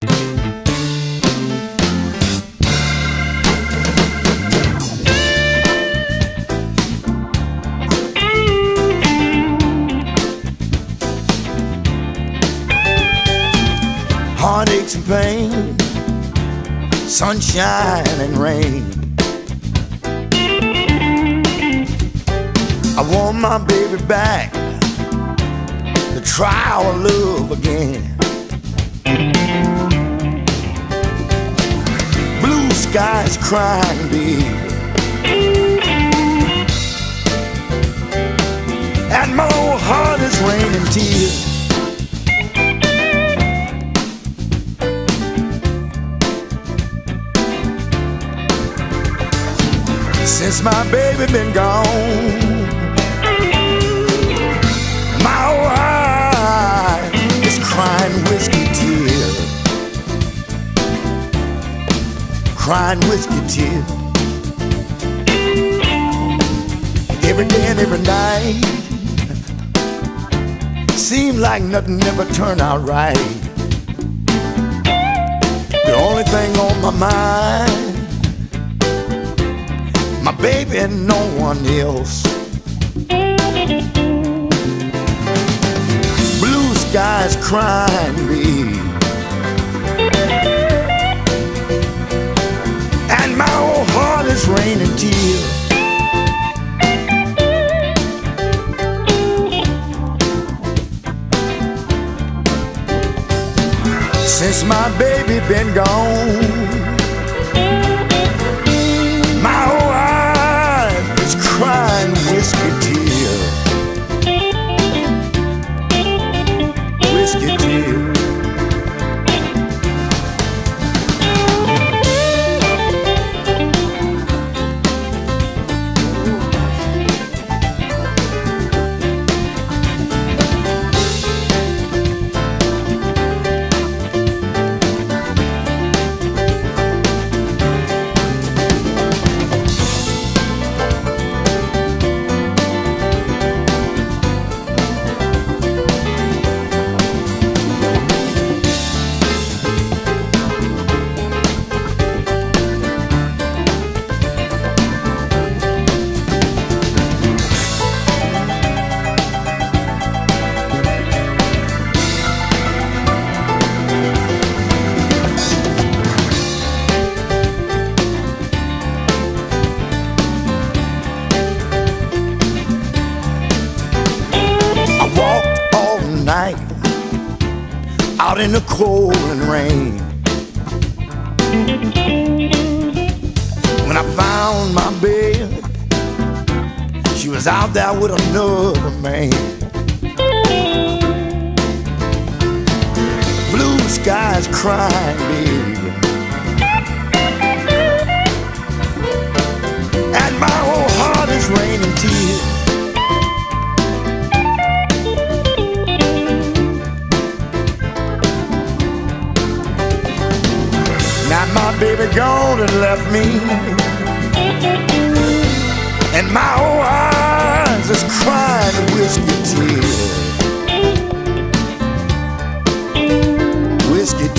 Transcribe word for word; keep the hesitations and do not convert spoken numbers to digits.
Heartaches and pain, sunshine and rain. I want my baby back to try our love again. Blue skies crying, baby, and my old heart is raining tears. Since my baby been gone, my old eye is crying whiskey tears, crying whiskey tears. Every day and every night, seems like nothing ever turned out right. The only thing on my mind, my baby and no one else. Blue skies crying, babe, and my old heart is raining tears. Since my baby been gone, my old eyes is crying whiskey tears, whiskey tears. Out in the cold and rain, when I found my baby, she was out there with another man. Blue skies crying, baby, and my whole heart is raining tears. Now my baby gone and left me, and my old eyes is crying whiskey tears, whiskey